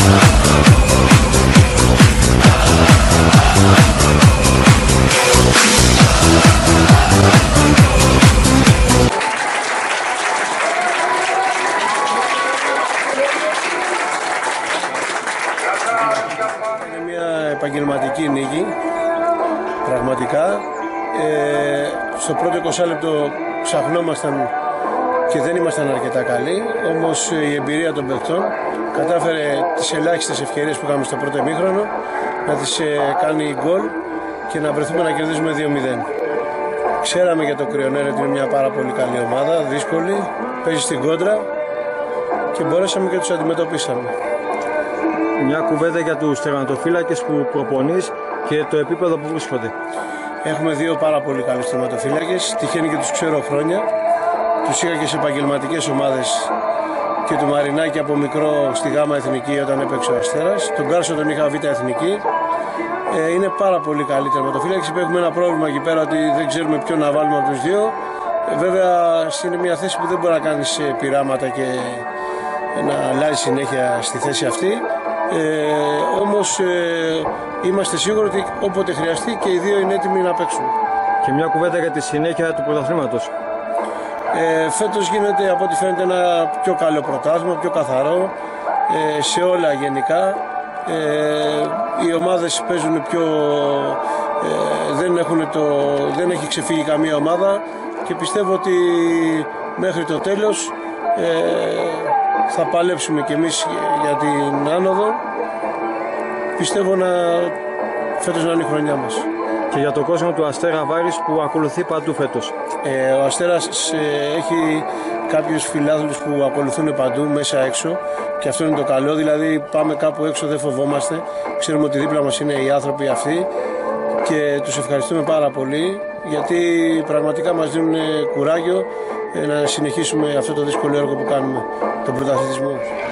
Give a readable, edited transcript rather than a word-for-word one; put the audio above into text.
Είναι μια επαγγελματική νίκη, πραγματικά. Στο πρώτο 20 λεπτό ψαχνόμασταν και δεν ήμασταν αρκετά καλοί, όμως η εμπειρία των παιχτών κατάφερε τις ελάχιστες ευκαιρίες που είχαμε στο πρώτο ημίχρονο να τις κάνει γκολ και να βρεθούμε να κερδίσουμε 2-0. Ξέραμε για το Κρυονέρ ότι είναι μια πάρα πολύ καλή ομάδα, δύσκολη, παίζει στην κόντρα και μπορέσαμε και τους αντιμετωπίσαμε. Μια κουβέντα για τους τερματοφύλακες που προπονείς και το επίπεδο που βρίσκονται. Έχουμε δύο πάρα πολύ καλούς τερματοφύλακες, τυχαίνει και τους ξέρω χρόνια. Τους είχα και σε επαγγελματικές ομάδες και του Μαρινάκη από μικρό στη Γάμα Εθνική όταν έπαιξε ο Αστέρας. Τον Κάρσο τον είχα Β' Εθνική. Είναι πάρα πολύ καλή τερματοφύλαξη. Έχουμε ένα πρόβλημα εκεί πέρα ότι δεν ξέρουμε ποιον να βάλουμε από τους δύο. Βέβαια είναι μια θέση που δεν μπορεί να κάνεις πειράματα και να αλλάζει συνέχεια στη θέση αυτή. Όμως είμαστε σίγουροι ότι όποτε χρειαστεί και οι δύο είναι έτοιμοι να παίξουν. Και μια κουβέντα για τη συνέχεια του πρωταθλήματος. Φέτος γίνεται από ό,τι φαίνεται ένα πιο καλό πρωτάθλημα, πιο καθαρό σε όλα γενικά. Οι ομάδες παίζουν πιο... δεν έχει ξεφύγει καμία ομάδα και πιστεύω ότι μέχρι το τέλος θα παλέψουμε κι εμείς για την άνοδο. Πιστεύω φέτος να είναι η χρονιά μας. Και για τον κόσμο του Αστέρα Βάρης που ακολουθεί παντού φέτος. Ο Αστέρας έχει κάποιους φιλάθλους που ακολουθούν παντού, μέσα έξω, και αυτό είναι το καλό, δηλαδή πάμε κάπου έξω, δεν φοβόμαστε, ξέρουμε ότι δίπλα μας είναι οι άνθρωποι αυτοί και τους ευχαριστούμε πάρα πολύ γιατί πραγματικά μας δίνουν κουράγιο να συνεχίσουμε αυτό το δύσκολο έργο που κάνουμε, τον πρωταθλητισμό.